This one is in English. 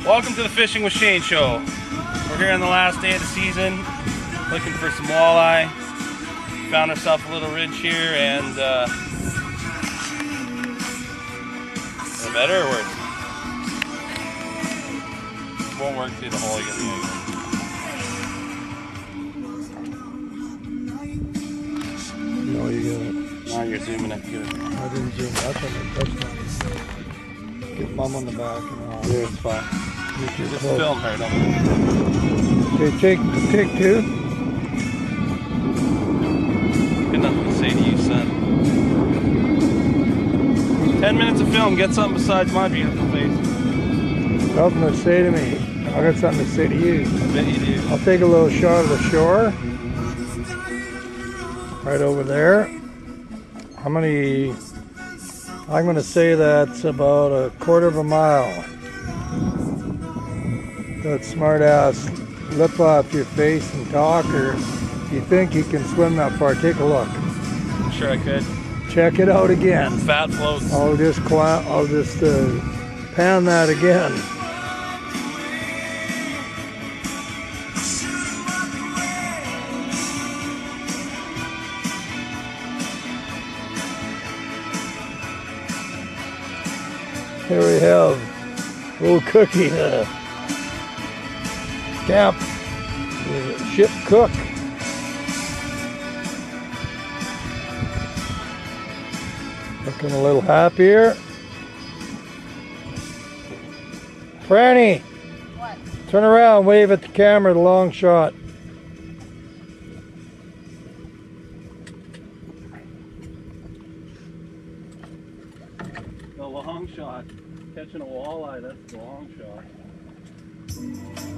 Welcome to the Fishing with Shane show. We're here on the last day of the season, looking for some walleye. Found ourselves a little ridge here, and is it better or worse? Won't work through the hole again. No, you got it. Now you're zooming it good. I didn't zoom. That's on the touchdown. Get mom on the back and all. Yeah, it's fine. Just film her, don't you? Okay, take two. Got nothing to say to you, son. 10 minutes of film, get something besides my beautiful face. Nothing to say to me. I got something to say to you. I bet you do. I'll take a little shot of the shore. Right over there. How many? I'm going to say that's about a quarter of a mile. That smart ass lip off your face and talk, or if you think you can swim that far, take a look. I'm sure I could. Check it out again. Fat floats. I'll just pan that again. Here we have old Cookie, camp ship cook. Looking a little happier. Franny, what? Turn around, wave at the camera, the long shot. The long shot. Catching a walleye, that's the long shot.